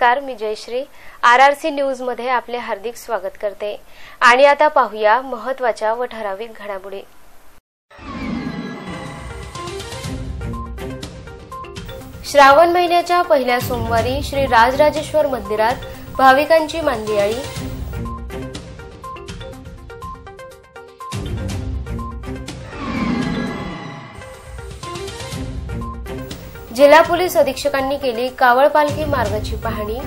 नमस्कार, मी Jayashree RRC news मध्ये आपले हार्दिक स्वागत करते आणि आता पाहूया महत्त्वाच्या व ठराविक घडामोडी। श्रावण महिन्याच्या पहिल्या सोमवारी श्री राजराजेश्वर मंदिरात भाविकांची मांदियाळी। जिल्हा पोलीस अधीक्षकांनी केली कावड पालखी मार्गाची पाहणी।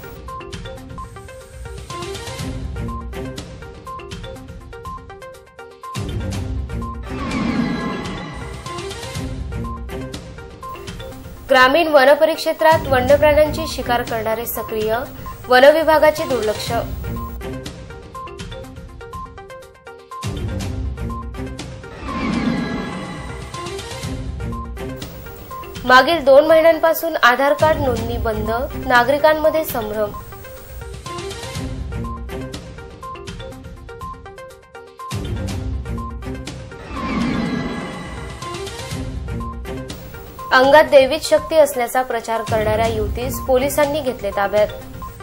ग्रामीण वन परिक्षेत्रात वन्य प्राण्यांची शिकार करणारे सक्रिय, वन विभागाचे दुर्लक्ष। मागील 2 महिन्यांपासून आधार कार्ड नोंदणी बंद, नागरिकांमध्ये संभ्रम। अंगात दैविक शक्ती असल्याचा प्रचार करणाऱ्या युवतीस पोलिसांनी घेतले ताब्यात।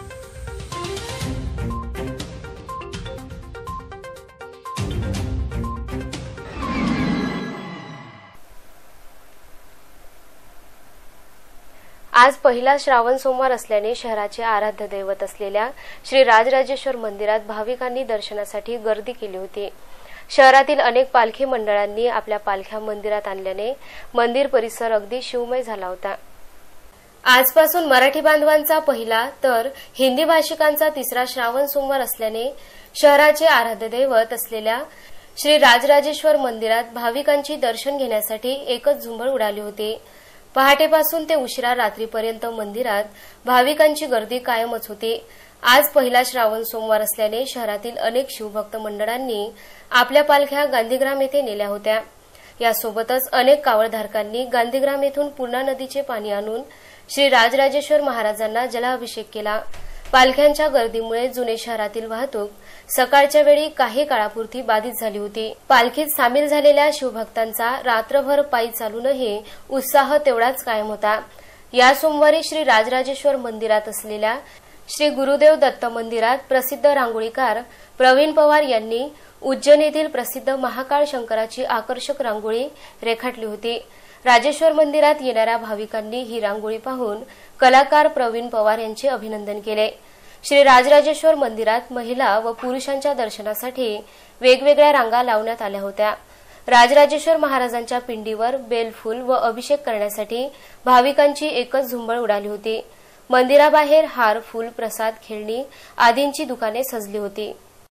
आज पहिला श्रावण सोमवार असल्याने शहराचे आराध्य दैवत असलेल्या श्री राजराजेश्वर मंदिरात भाविकांनी दर्शनासाठी गर्दी केली होती। शहरातील अनेक पालखी मंडळांनी आपल्या पालख्या मंदिरात आणल्याने मंदिर परिसर अगदी शिवमय झाला होता। आजपासून मराठी बांधवांचा पहिला तर हिंदी भाषिकांचा तिसरा श्रावण सोमवार असल्याने शहराचे आराध्य दैवत असलेल्या श्री राजराजेश्वर मंदिरात भाविकांची दर्शन घेण्यासाठी एकच झुंबड उडाली होती। पहाटेपासून ते उशिरा रात्रीपर्यंत मंदिरात भाविकांची गर्दी कायमच होती। आज पहिला श्रावण सोमवार असल्याने शहरातील अनेक शिवभक्त मंडळांनी आपल्या पालख्या गांधीग्राम येथे नेल्या होत्या। यासोबतच अनेक कावडधारकांनी गांधीग्राम येथून पूर्णा नदीचे पाणी आणून श्री राजराजेश्वर महाराजांना जलाभिषेक केला। पालख्यांच्या गर्दीमुळे जुने शहरातील वाहतूक सकाळच्या वेळी काही काळापुरती बाधित झाली होती। पालखीत सामील झालेल्या शिवभक्तांचा रात्रभर पायी चालूनही उत्साह तेवढाच कायम होता। या सोमवारी श्री राजराजेश्वर मंदिरात असलेल्या श्री गुरुदेव दत्त मंदिरात प्रसिद्ध रांगोळीकार प्रवीण पवार यांनी उज्जैन येथील प्रसिद्ध महाकाळ शंकराची आकर्षक रांगोळी रेखाटली होती। राजेश्वर मंदिरात येणाऱ्या भाविकांनी ही रांगोळी पाहून कलाकार प्रवीण पवार यांचे अभिनंदन केले। श्री राजराजेश्वर मंदिरात महिला व पुरुषांच्या दर्शनासाठी वेगवेगळ्या रांगा लावण्यात आल्या होत्या। राजराजेश्वर महाराजांच्या पिंडीवर बेलफूल व अभिषेक करण्यासाठी भाविकांची एकच झुंबड उडाली होती। मंदिराबाहेर हार, फूल, प्रसाद, खेळणी आदींची दुकाने सजली होती।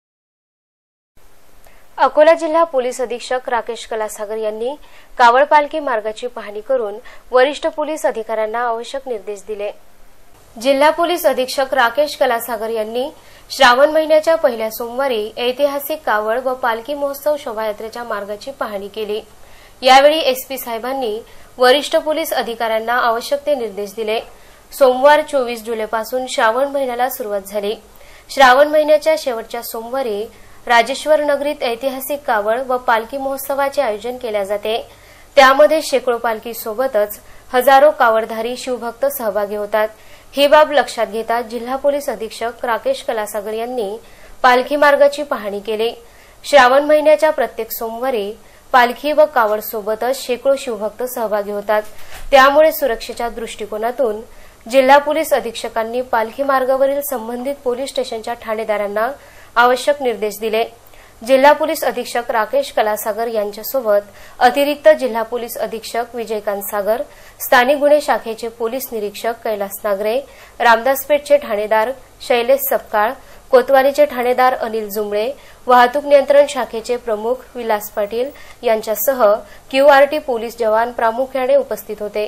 अकोला जिल्हा पोलीस अधीक्षक राकेश कलासागर यांनी कावड पालखी मार्गाची पाहणी करून वरिष्ठ पोलीस अधिकाऱ्यांना आवश्यक निर्देश दिले। जिल्हा पोलीस अधीक्षक राकेश कलासागर यांनी श्रावण महिन्याच्या पहिल्या सोमवारी ऐतिहासिक कावड व पालखी महोत्सव शोभायात्रेच्या मार्गाची पाहणी केली। यावेळी एसपी साहेबांनी वरिष्ठ पोलीस अधिकाऱ्यांना आवश्यक ते निर्देश दिले। सोमवार 24 जुलैपासून श्रावण महिन्याला सुरुवात झाली। श्रावण महिन्याच्या शेवटच्या सोमवारी राजेश्वर नगरीत ऐतिहासिक कावड व पालखी महोत्सवाचे आयोजन केले जाते। त्यामध्ये शेकडो पालखी सोबतच हजारो कावडधारी शिवभक्त सहभागी होतात। ही बाब लक्षात घेता जिल्हा पोलीस अधीक्षक राकेश कलासागर यांनी पालखी मार्गाची पाहणी केली। श्रावण महिन्याच्या प्रत्येक सोमवारी पालखी व कावड सोबतच शेकडो शिवभक्त सहभागी होतात। त्यामुळे सुरक्षेच्या दृष्टिकोनातून जिल्हा पोलीस अधीक्षकांनी पालखी मार्गावरील संबंधित पोलीस स्टेशनच्या ठाणेदारांना आवश्यक निर्देश दिले। जिल्हा पोलीस अधीक्षक राकेश कलासागर यांच्यासोबत अतिरिक्त जिल्हा पोलीस अधीक्षक विजयकांत सागर, स्थानिक गुन्हे शाखेचे पोलीस निरीक्षक कैलास नागरे, रामदासपेठचे ठाणेदार शैलेश सपकाळ, कोतवालीचे ठाणेदार अनिल जुंबळे, वाहतूक नियंत्रण शाखेचे प्रमुख विलास पाटील यांच्यासह क्यूआरटी पोलीस जवान प्रामुख्याने उपस्थित होते।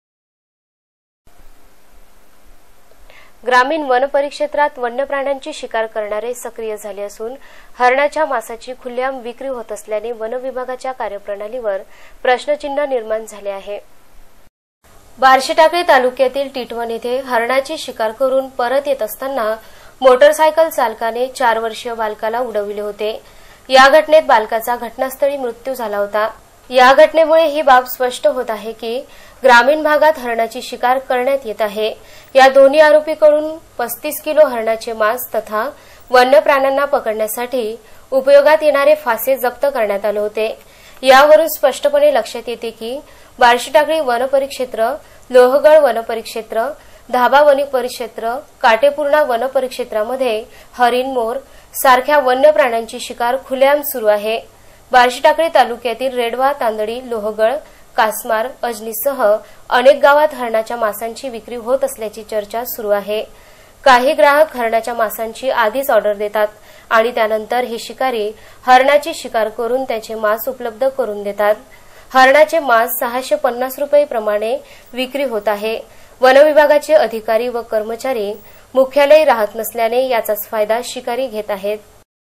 ग्रामीण वन परिक्षेत्रात वन्य प्राण्यांची शिकार करणारे सक्रिय झाले असून हरणाच्या मांसाची खुलेआम विक्री होत असल्याने वन विभागाच्या कार्यप्रणालीवर प्रश्नचिन्ह निर्माण झाले आहे। बार्शीटाकळी तालुक्यातील टिटवण येथे हरणाची शिकार करून परत येत असताना मोटरसायकल चालकाने 4 वर्षीय बालकाला उडविले होते। या घटनेत बालकाचा घटनास्थळी मृत्यू झाला होता। या घटनेमुळे ही बाब स्पष्ट होत आहे की ग्रामीण भागात हरणाची शिकार करण्यात येत आहे। या दोन्ही आरोपीकडून 35 किलो हरणाचे मांस तथा वन्य प्राण्यांना पकडण्यासाठी उपयोगात येणारे फासे जप्त करण्यात आले होते। यावरून स्पष्टपणे लक्षात येते की बार्शीटाकळी वनपरिक्षेत्र, लोहगड वनपरिक्षेत्र, धाबा वनपरिक्षेत्र, काटेपूर्णा वनपरिक्षेत्रामध्ये हरिण, मोर सारख्या वन्य प्राण्यांची शिकार खुलेआम सुरू आहे। बार्शीटाकळी तालुक्यातील रेडवा, तांदळी, लोहगड, कासमार, अजनीसह अनेक गावात हरणाच्या मांसाची विक्री होत असल्याची चर्चा सुरू आहे। काही ग्राहक हरणाच्या मांसाची आधीच ऑर्डर देतात आणि त्यानंतर हे शिकारी हरणाची शिकार करून त्याचे मांस उपलब्ध करून देतात। हरणाचे मांस 650 रुपये प्रमाणे विक्री होत आहे। वनविभागाचे अधिकारी व कर्मचारी मुख्यालय राहत नसल्याने याचाच फायदा शिकारी घेत आहेत।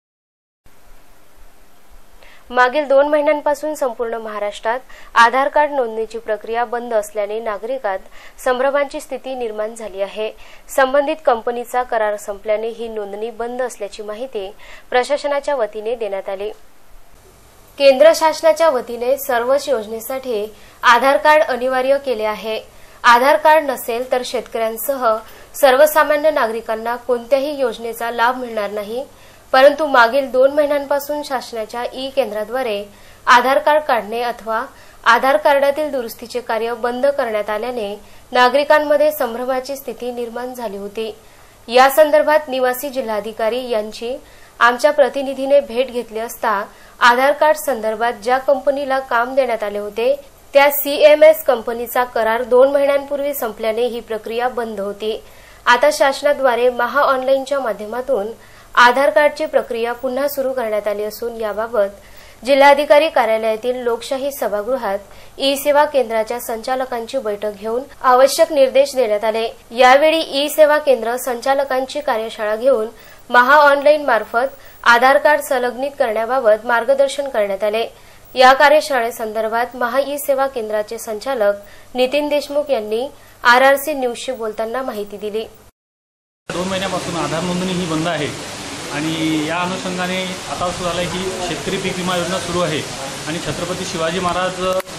मागील 2 महिन्यांपासून संपूर्ण महाराष्ट्रात आधार कार्ड नोंदणीची प्रक्रिया बंद असल्याने नागरिकात संभ्रमाची स्थिती निर्माण झाली आहे। संबंधित कंपनीचा करार संपल्याने ही नोंदणी बंद असल्याची माहिती प्रशासनाच्या वतीने देण्यात आली। केंद्र शासनाच्या वतीने सर्वच योजनेसाठी आधार कार्ड अनिवार्य केले आहे। आधार कार्ड नसेल तर शेतकऱ्यांसह सर्वसामान्य नागरिकांना कोणत्याही योजनेचा लाभ मिळणार नाही। परंतु मागील 2 महिन्यांपासून शासनाच्या ई केंद्राद्वारे आधार कार्ड काढणे अथवा आधार कार्डातील दुरुस्तीचे कार्य बंद करण्यात आल्याने नागरिकांमध्ये संभ्रमाची स्थिती निर्माण झाली होती। या संदर्भात निवासी जिल्हाधिकारी यांची आमच्या प्रतिनिधीने भेट घेतली असता आधार कार्ड संदर्भात ज्या कंपनीला काम देण्यात आले होते त्या CMS कंपनीचा करार 2 महिन्यांपूर्वी संपल्याने ही प्रक्रिया बंद होती। आता शासनाद्वारे महा ऑनलाईनच्या माध्यमातून आधार कार्डची प्रक्रिया पुन्हा सुरू करण्यात आली असून याबाबत जिल्हाधिकारी कार्यालयातील लोकशाही सभागृहात ई सेवा केंद्राच्या संचालकांची बैठक घेऊन आवश्यक निर्देश देण्यात आले। यावेळी ई सेवा केंद्र संचालकांची कार्यशाळा घेऊन महा ऑनलाईन मार्फत आधार कार्ड संलग्नित करण्याबाबत मार्गदर्शन करण्यात आले। या कार्यशाळेसंदर्भात महा ई सेवा केंद्राचे संचालक नितीन देशमुख यांनी RRC न्यूजशी बोलताना माहिती दिली। 2 महिन्यापासून आधार नोंदणी ही बंद आहे आणि या अनुषंगाने आता असं झालं की शेतकरी पीक विमा योजना सुरू आहे आणि छत्रपती शिवाजी महाराज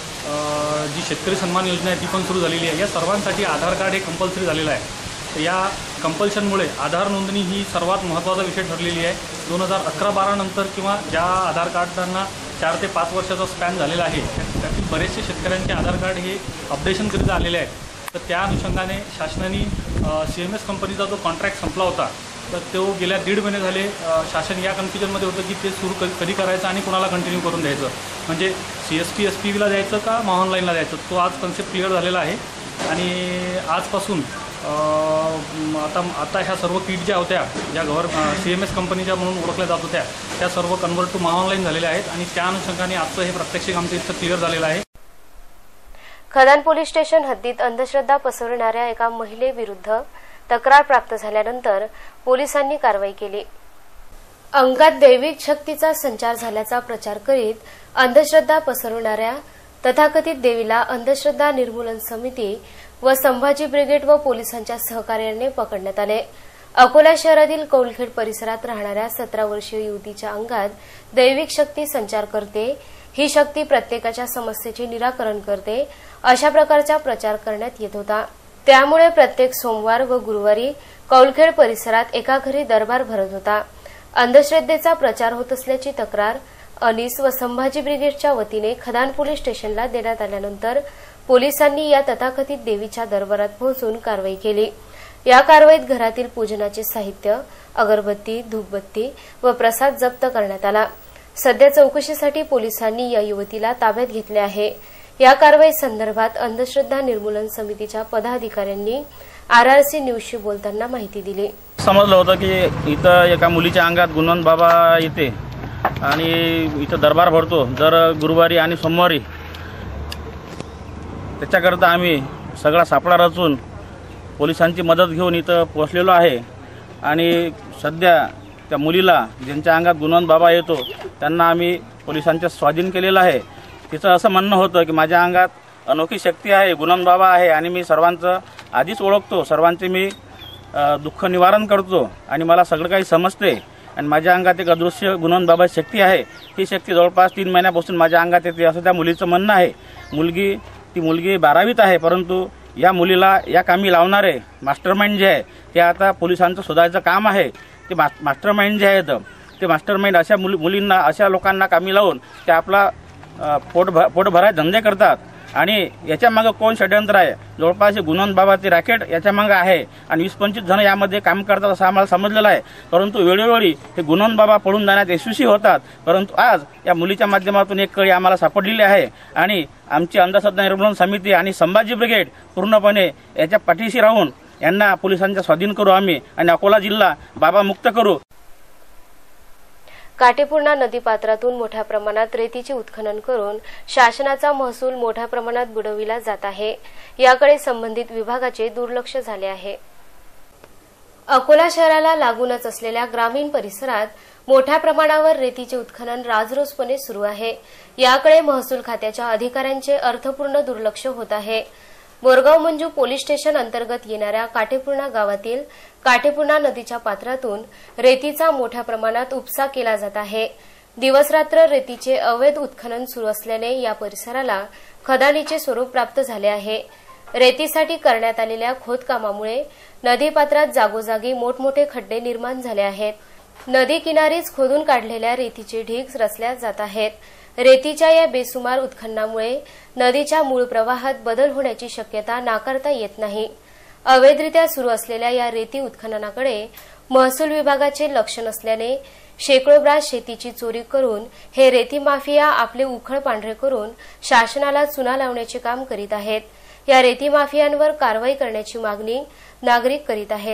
जी शेतकरी सन्मान योजना आहे ती पण सुरू झालेली आहे। या सर्वांसाठी आधार कार्ड हे कंपल्सरी झालेलं आहे। तर या कंपल्शनमुळे आधार नोंदणी ही सर्वात महत्त्वाचा विषय ठरलेली आहे। 2011-12 नंतर किंवा ज्या आधार कार्डांना 4 ते 5 वर्षाचा स्पॅन झालेला आहे त्यातील बरेचसे शेतकऱ्यांचे आधार कार्ड हे अपडेशनकरिता आलेले आहेत। तर त्या अनुषंगाने शासनाने CMS कंपनीचा जो कॉन्ट्रॅक्ट संपला होता तर तो गेल्या 1.5 महिने झाले शासन या कन्फ्युजनमध्ये होतं की ते सुरू कधी करायचं आणि कुणाला कंटिन्यू करून द्यायचं, म्हणजे CST SPVला द्यायचं का महा ऑनलाईनला द्यायचं। तो आज कन्सेप्ट क्लिअर झालेला आहे आणि आजपासून आता ह्या सर्व किट ज्या होत्या ज्या CMS कंपनीच्या म्हणून ओळखल्या जात होत्या त्या सर्व कन्वर्ट टू महा ऑनलाईन झालेल्या आहेत आणि त्या अनुषंगाने आजचं हे प्रात्यक्षिक आमचं इथं क्लिअर झालेलं आहे। खदान पोलीस स्टेशन हद्दीत अंधश्रद्धा पसरवणाऱ्या एका महिलेविरुद्ध तक्रार प्राप्त झाल्यानंतर पोलिसांनी कारवाई केली। अंगात दैविक शक्तीचा संचार झाल्याचा प्रचार करीत अंधश्रद्धा पसरवणाऱ्या तथाकथित देवीला अंधश्रद्धा निर्मूलन समिती व संभाजी ब्रिगेड व पोलिसांच्या सहकार्याने पकडण्यात आले। अकोला शहरातील कौलखेड परिसरात राहणाऱ्या 17 वर्षीय युवतीच्या अंगात दैविक शक्ती संचार करते, ही शक्ती प्रत्येकाच्या समस्येचे निराकरण करते अशा प्रकारचा प्रचार करण्यात येत होता। त्यामुळे प्रत्येक सोमवार व गुरुवारी कौलखेड परिसरात एका घरी दरबार भरत होता। अंधश्रद्धेचा प्रचार होत असल्याची तक्रार अनीस व संभाजी ब्रिगेडच्या वतीने खदान पोलीस स्टेशनला देण्यात आल्यानंतर पोलिसांनी या तथाकथित देवीच्या दरबारात पोहोचून कारवाई केली। या कारवाईत घरातील पूजनाचे साहित्य, अगरबत्ती, धूपबत्ती व प्रसाद जप्त करण्यात आला। सध्या चौकशीसाठी पोलिसांनी या युवतीला ताब्यात घेतले आहे। या कारवाई संदर्भात अंधश्रद्धा निर्मूलन समितीच्या पदाधिकाऱ्यांनी RRC न्यूजशी बोलताना माहिती दिली। समजलं होतं की इथं एका मुलीच्या अंगात गुणवंत बाबा येते आणि इथं दरबार भरतो दर गुरुवारी आणि सोमवारी। त्याच्याकरता आम्ही सगळा सापळा रचून पोलिसांची मदत घेऊन इथं पोहोचलेलो आहे आणि सध्या त्या मुलीला ज्यांच्या अंगात गुणवंत बाबा येतो त्यांना आम्ही पोलिसांच्या स्वाधीन केलेलं आहे। तिचं असं म्हणणं होतं की माझ्या अंगात अनोखी शक्ती आहे, गुणवंत बाबा आहे आणि मी सर्वांचं आधीच ओळखतो, सर्वांचे मी दुःख निवारण करतो आणि मला सगळं काही समजते आणि माझ्या अंगात एक अदृश्य गुणवंत बाबा शक्ती आहे। ही शक्ती जवळपास 3 महिन्यापासून माझ्या अंगात येते असं त्या मुलीचं म्हणणं आहे। मुलगी ती मुलगी 12वीत आहे, परंतु या मुलीला या कामी लावणारे मास्टरमाइंड जे आहे ते आता पोलिसांचं शोधायचं काम आहे। ते मास्टरमाइंड जे आहेत ते मास्टरमाइंड अशा मुलींना अशा लोकांना कामी लावून ते आपला पोट भराय धंदे करतात आणि याच्या मागे कोण षड्यंत्र आहे, जवळपास गुणवंत बाबाची रॅकेट याच्या मागे आहे आणि 20-25 जण यामध्ये काम करतात असं आम्हाला समजलेलं आहे। परंतु वेळोवेळी हे गुणवंत बाबा पळून जाण्यात यशस्वी होतात, परंतु आज या मुलीच्या माध्यमातून एक कळी आम्हाला सापडलेली आहे आणि आमची अंधश्रद्धा निर्मूलन समिती आणि संभाजी ब्रिगेड पूर्णपणे याच्या पाठीशी राहून यांना पोलिसांच्या स्वाधीन करू आम्ही आणि अकोला जिल्हा बाबा मुक्त करू। काटेपूर्णा नदीपात्रातून मोठ्या प्रमाणात रेतीचे उत्खनन करून शासनाचा महसूल मोठ्या प्रमाणात बुडविला जात आहे, याकडे संबंधित विभागाचे दुर्लक्ष झाले आहे। अकोला शहराला लागूनच असलेल्या ग्रामीण परिसरात मोठ्या प्रमाणावर रेतीचे उत्खनन राजरोसपणे सुरू आहे, याकडे महसूल खात्याच्या अधिकाऱ्यांचे अर्थपूर्ण दुर्लक्ष होत आहे। बोरगाव मंजू पोलीस स्टेशन अंतर्गत येणाऱ्या काटेपूर्णा गावातील काटेपूर्णा नदीच्या पात्रातून रेतीचा मोठ्या प्रमाणात उपसा केला जात आहे। दिवसरात्र रेतीचे अवैध उत्खनन सुरू असल्याने या परिसराला खदानीचे स्वरूप प्राप्त झाले आहे। रेतीसाठी करण्यात आलेल्या खोदकामामुळे नदीपात्रात जागोजागी मोठमोठे खड्डे निर्माण झाले आहेत। नदी किनारीच खोदून काढलेल्या रेतीचे ढीग रचल्या जात आहेत। रेतीच्या या बेसुमार उत्खननामुळे नदीच्या मूळ प्रवाहात बदल होण्याची शक्यता नाकारता येत नाही। अवैधरित्या सुरू असलेल्या या रेती उत्खननाकडे महसूल विभागाचे लक्ष नसल्याने शेकडो ब्रास शेतीची चोरी करून हे रेती माफिया आपले उखळ पांढरे करून शासनाला चुना लावण्याचे काम करीत आहेत। या रेती माफियांवर कारवाई करण्याची मागणी नागरिक करीत आहेत।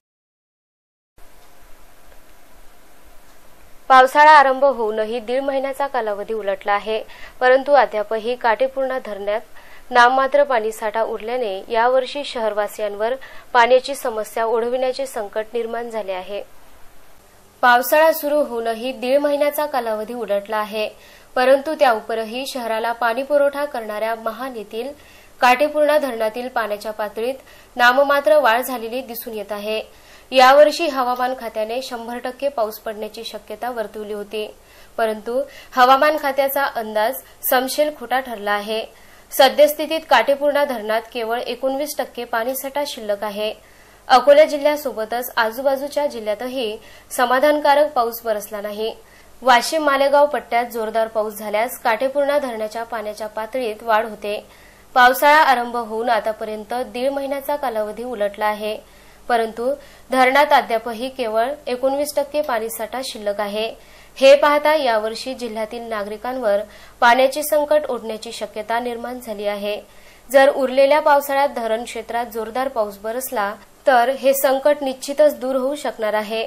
पावसाळा आरंभ होऊनही 1.5 महिन्याचा कालावधी उलटला आहे, परंतु अद्यापही काटेपूर्णा धरणात नाममात्र पाणीसाठा उरल्याने यावर्षी शहरवासियांवर पाण्याची समस्या ओढविण्याचे संकट निर्माण झाले आहे। पावसाळा सुरू होऊनही 1.5 महिन्याचा कालावधी उलटला आहे, परंतु त्याउपरही शहराला पाणी पुरवठा करणाऱ्या महान येथील काटेपूर्णा धरणातील पाण्याच्या पातळीत नाममात्र वाढ झालेली दिसून येत आहे। यावर्षी हवामान खात्याने 100% पाऊस पडण्याची शक्यता वर्तवली होती, परंतु हवामान खात्याचा अंदाज समशेल खोटा ठरला आहे। सद्यस्थितीत काटेपूर्णा धरणात केवळ 19% पाणीसाठा शिल्लक आहे। अकोला जिल्ह्यासोबतच आजूबाजूच्या जिल्ह्यातही समाधानकारक पाऊस बरसला नाही। वाशिम मालेगाव पट्ट्यात जोरदार पाऊस झाल्यास काटेपूर्णा धरणाच्या पाण्याच्या पातळीत वाढ होते। पावसाळा आरंभ होऊन आतापर्यंत 1.5 महिन्याचा कालावधी उलटला आहे, परंतु धरणात अद्यापही केवळ 19% पाणीसाठा शिल्लक आहे। हे पाहता यावर्षी जिल्ह्यातील नागरिकांवर पाण्याची संकट ओढण्याची शक्यता निर्माण झाली आहे। जर उरलेल्या पावसाळ्यात धरण क्षेत्रात जोरदार पाऊस बरसला तर हे संकट निश्चितच दूर होऊ शकणार आहे।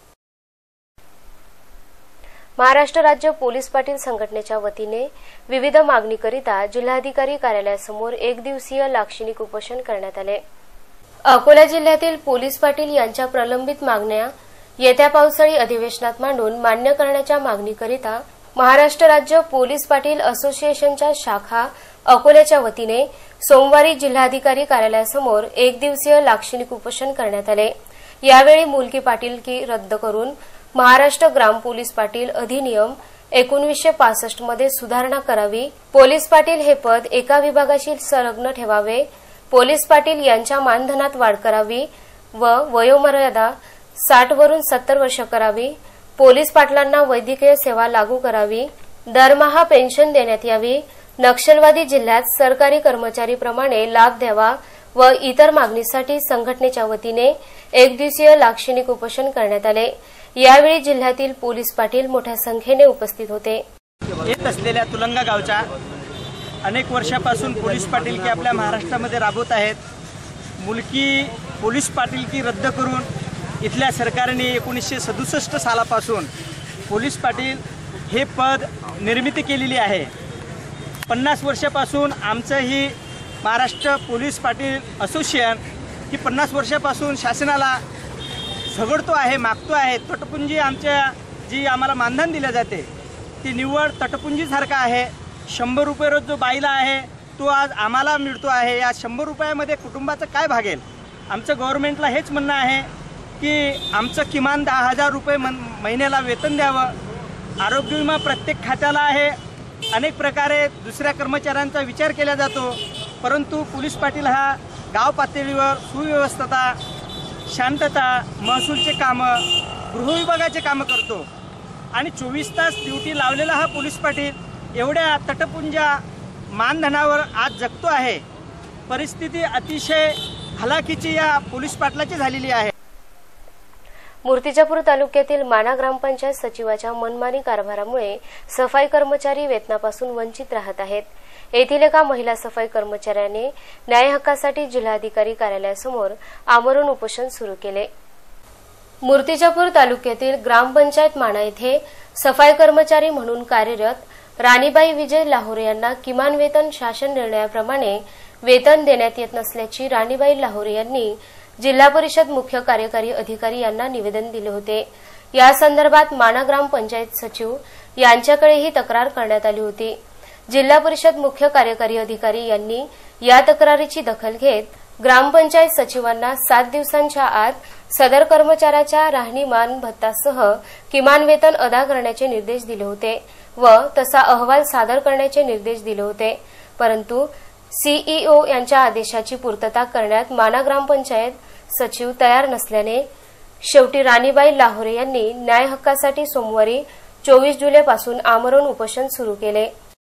महाराष्ट्र राज्य पोलीस पाटील संघटनेच्या वतीने विविध मागणीकरिता जिल्हाधिकारी कार्यालयासमोर 1 दिवसीय लाक्षणिक उपोषण करण्यात आले। अकोला जिल्ह्यातील पोलीस पाटील यांच्या प्रलंबित मागण्या येत्या पावसाळी अधिवेशनात मांडून मान्य करण्याच्या मागणीकरिता महाराष्ट्र राज्य पोलीस पाटील असोसिएशनच्या शाखा अकोल्याच्या वतीने सोमवारी जिल्हाधिकारी कार्यालयासमोर 1 दिवसीय लाक्षणिक उपोषण करण्यात आले। यावेळी मुलकी पाटीलकी रद्द करून महाराष्ट्र ग्राम पोलीस पाटील अधिनियम 1965 मध्ये सुधारणा करावी, पोलीस पाटील हे पद एका विभागाशी संलग्न ठेवावे, पोलीस पाटील यांच्या मानधनात वाढ करावी व वयोमर्यादा 60 वरून 70 वर्ष करावी, पोलीस पाटलांना वैद्यकीय सेवा लागू करावी, दरमहा पेन्शन देण्यात यावी, नक्षलवादी जिल्ह्यात सरकारी कर्मचारीप्रमाणे लाभ द्यावा व इतर मागणीसाठी संघटनेच्या वतीने 1 दिवसीय लाक्षणिक उपोषण करण्यात आले। यावेळी जिल्ह्यातील पोलीस पाटील मोठ्या संख्येने उपस्थित होते। येत असलेल्या तुलंगा गावच्या अनेक वर्षापासून पोलीस पाटीलकी आपल्या महाराष्ट्रामध्ये राबवत आहेत। मुलकी पोलीस पाटीलकी रद्द करून इथल्या सरकारने 1967 सालापासून पोलीस पाटील हे पद निर्मिती केलेली आहे। 50 वर्षापासून आमचं ही महाराष्ट्र पोलीस पाटील असोसिएशन ही 50 वर्षापासून शासनाला झगडतो आहे, मागतो आहे। तटपुंजी आमच्या जी आम्हाला मानधन दिले जाते ती निव्वळ तटपुंजीसारखा आहे। 100 रुपये रोज जो बाईला आहे तो आज आम्हाला मिळतो आहे। या 100 रुपयामध्ये कुटुंबाचं काय भागेल? आमचं गव्हर्नमेंटला हेच म्हणणं आहे की आमचं किमान 10,000 रुपये महिन्याला वेतन द्यावं। आरोग्य विमा प्रत्येक खात्याला आहे, अनेक प्रकारे दुसऱ्या कर्मचाऱ्यांचा विचार केला जातो, परंतु पोलीस पाटील हा गाव पातळीवर सुव्यवस्था, शांतता, महसूलचे कामं, गृहविभागाचे कामं करतो आणि 24 तास ड्युटी लावलेला हा पोलीस पाटील एवढ्या तटपुंजा मानधनावर आज जगतो आहे। परिस्थिती अतिशय हलाखीची या पोलीस पाटलाची झालेली आहे। मूर्तिजापूर तालुक्यातील माना ग्रामपंचायत सचिवाच्या मनमानी कारभारामुळे सफाई कर्मचारी वेतनापासून वंचित राहत आहेत। येथील एका महिला सफाई कर्मचाऱ्याने न्याय हक्कासाठी जिल्हाधिकारी कार्यालयासमोर आमरण उपोषण सुरू केले। मूर्तिजापूर तालुक्यातील ग्रामपंचायत माना येथे सफाई कर्मचारी म्हणून कार्यरत राणीबाई विजय लाहोरे यांना किमान वेतन शासन निर्णयाप्रमाणे वेतन देण्यात येत नसल्याची राणीबाई लाहोरे यांनी जिल्हा परिषद मुख्य कार्यकारी अधिकारी यांना निवेदन दिले होते। या संदर्भात माना ग्रामपंचायत सचिव यांच्याकडेही तक्रार करण्यात आली होती। जिल्हा परिषद मुख्य कार्यकारी अधिकारी यांनी या तक्रारीची दखल घेत ग्रामपंचायत सचिवांना 7 दिवसांच्या आत सदर कर्मचाऱ्याच्या राहणीमान भत्तासह किमान वेतन अदा करण्याचे निर्देश दिले होते व तसा अहवाल सादर करण्याचे निर्देश दिले होते, परंतु सीईओ यांच्या आदेशाची पूर्तता करण्यात माना ग्रामपंचायत सचिव तयार नसल्याने शेवटी राणीबाई लाहोरे यांनी न्याय हक्कासाठी सोमवारी 24 जुलैपासून आमरण उपोषण सुरू केले।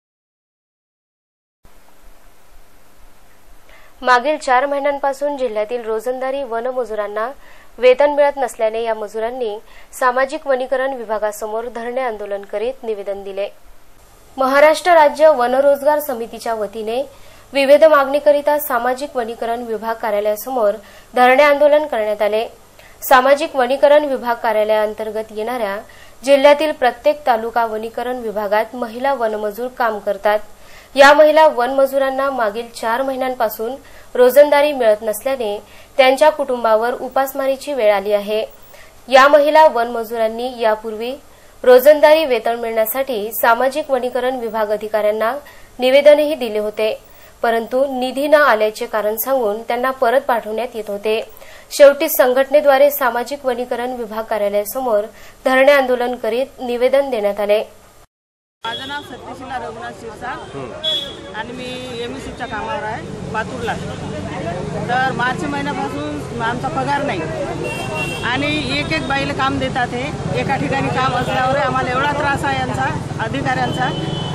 मागील 4 महिन्यांपासून जिल्ह्यातील रोजंदारी वनमजुरांना वेतन मिळत नसल्याने या मजुरांनी सामाजिक वनीकरण विभागासमोर धरणे आंदोलन करीत निवेदन दिले। महाराष्ट्र राज्य वन रोजगार समितीच्या वतीने विविध मागणीकरिता सामाजिक वनीकरण विभाग कार्यालयासमोर धरणे आंदोलन करण्यात आले। सामाजिक वनीकरण विभाग कार्यालयाअंतर्गत येणाऱ्या जिल्ह्यातील प्रत्येक तालुका वनीकरण विभागात महिला वनमजूर काम करतात। या महिला वनमजुरांना मागील 4 महिन्यांपासून रोजंदारी मिळत नसल्याने त्यांच्या कुटुंबावर उपासमारीची वेळ आली आहे। या महिला वनमजुरांनी यापूर्वी रोजंदारी वेतन मिळण्यासाठी सामाजिक वनीकरण विभाग अधिकाऱ्यांना निवेदनही दिले होते, परंतु निधी न आल्याचे कारण सांगून त्यांना परत पाठवण्यात येत होते। शेवटी संघटनेद्वारे सामाजिक वनीकरण विभाग कार्यालयासमोर धरणे आंदोलन करीत निवेदन देण्यात आले। माझं नाव सत्यशीला रघुनाथ शिरसाट आणि मी एमएससीच्या कामावर आहे पातूरला। तर मार्च महिन्यापासून आमचा पगार नाही आणि एक बाईला काम देतात। हे एका ठिकाणी काम असल्यावर आम्हाला एवढा त्रास आहे यांचा अधिकाऱ्यांचा।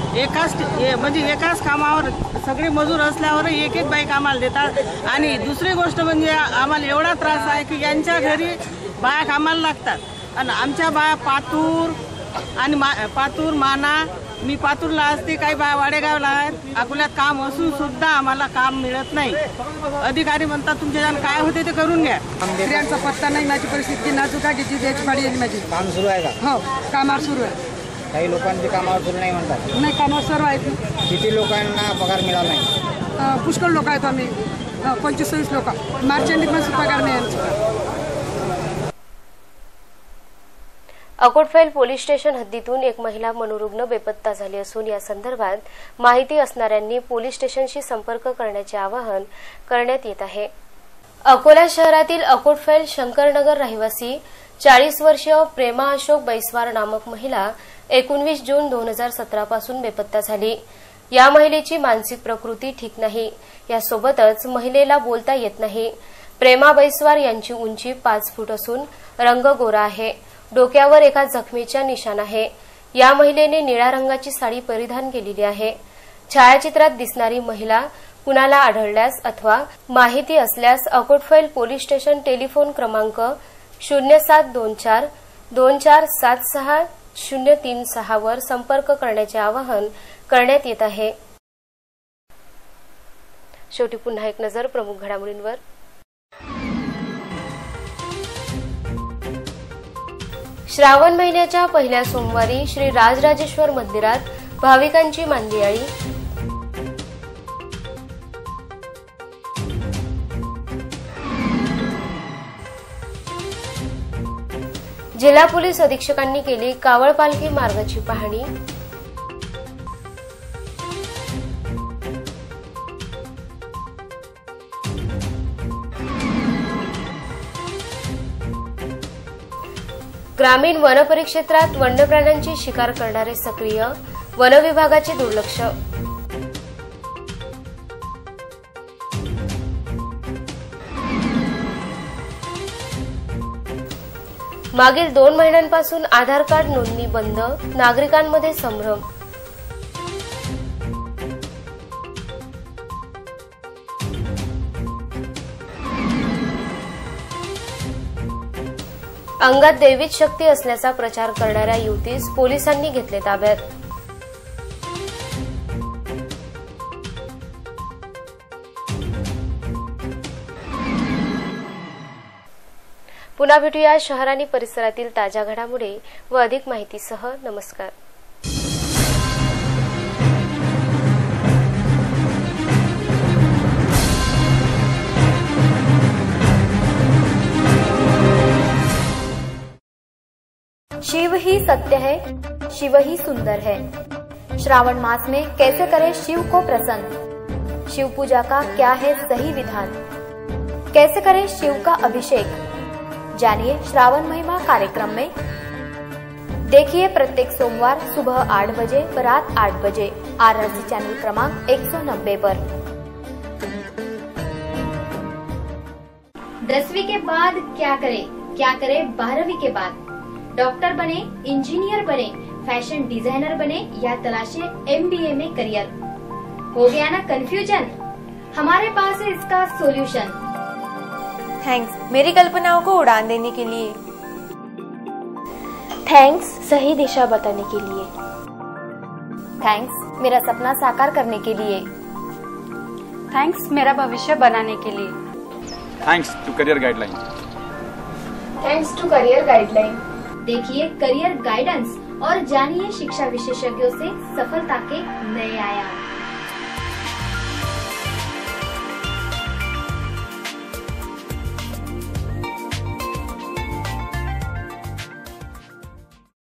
एकाच कामावर सगळे मजूर असल्यावर एक बाई कामाला देतात आणि दुसरी गोष्ट म्हणजे आम्हाला एवढा त्रास आहे की यांच्या घरी बाया कामाला लागतात आणि आमच्या बाया पातूर माना, मी पातूरला असते, काही बाया वाडेगावला आहेत, अकोल्यात काम असून सुद्धा आम्हाला काम मिळत नाही। अधिकारी म्हणतात तुमच्या जाण काय होते ते करून घ्या। स्त्रियांचा पत्ता नाही, माझी परिस्थिती नाजूक आहे, किती द्यायची पाडी आहे माझी। काम सुरू आहे का? हो, कामावर सुरू आहे। काही लोकांचे कामावर सुरू नाही म्हणतात। नाही, कामावर सुरू आहेत। किती लोकांना पगार मिळाला नाही? पुष्कळ लोक आहेत आम्ही, 25-26 लोक। मार्च एंडिंग मध्ये पगार नाही आमचा। अकोटफैल पोलीस स्टेशन हद्दीतून एक महिला मनोरुग्ण बेपत्ता झाली असून या संदर्भात माहिती असणाऱ्यांनी पोलीस स्टेशनशी संपर्क करण्याचे आवाहन करण्यात येत आहे। अकोला शहरातील अकोटफैल शंकरनगर रहिवासी 40 वर्षीय प्रेमा अशोक बैसवार नामक महिला 19 जून 2017 पासून बेपत्ता झाली। या महिलेची मानसिक प्रकृती ठीक नाही, यासोबतच महिलेला बोलता येत नाही। प्रेमा बैसवार यांची उंची 5 फूट असून रंग गोरा आहे। डोक्यावर एका जखमेचा निशाण आहे। या महिलेने निळ्या रंगाची साडी परिधान केलेली आहे। छायाचित्रात दिसणारी महिला कुणाला आढळल्यास अथवा माहिती असल्यास अकोटफैल पोलीस स्टेशन टेलिफोन क्रमांक 0724 2476 वर संपर्क करण्याचे आवाहन करण्यात येत आहे। शेवटी पुन्हा एक नजर प्रमुख घडामोडींवर। श्रावण महिन्याच्या पहिल्या सोमवारी श्री राजराजेश्वर मंदिरात भाविकांची मांदियाळी। जिल्हा पोलीस अधीक्षकांनी केली कावळ पालखी मार्गाची पाहणी। ग्रामीण वनपरिक्षेत्रात वन्यप्राण्यांची शिकार करणारे सक्रिय, वन विभागाचे दुर्लक्ष। मागील 2 महिन्यांपासून आधार कार्ड नोंदणी बंद, नागरिकांमध्ये संभ्रम। अंगात दैविक शक्ती असल्याचा प्रचार करणाऱ्या युवतीस पोलिसांनी घेतले ताब्यात। पुन्हा भेटूया शहर आणि परिसरातील ताज्या घडामोडी व अधिक माहितीसह। नमस्कार। शिव ही सत्य है, शिव ही सुंदर है। श्रावण मास में कैसे करें शिव को प्रसन्न? शिव पूजा का क्या है सही विधान? कैसे करें शिव का अभिषेक? जानिए श्रावण महिमा कार्यक्रम में। देखिए प्रत्येक सोमवार सुबह 8 बजे व रात 8 बजे RRC चैनल क्रमांक 190 पर। 10वीं के बाद क्या करें? क्या करें 12वीं के बाद? डॉक्टर बने, इंजीनियर बने, फैशन डिजाइनर बने या तलाशे MBA में करियर? हो गया ना कंफ्यूजन? हमारे पास है इसका सॉल्यूशन। थैंक्स मेरी कल्पनाओं को उड़ान देने के लिए। थैंक्स सही दिशा बताने के लिए। थैंक्स मेरा सपना साकार करने के लिए। थैंक्स मेरा भविष्य बनाने के लिए। Thanks to career guideline. Thanks to career guideline. देखिए करियर गाइडेंस और जानिए शिक्षा विशेषज्ञों से सफलता के नए आयाम।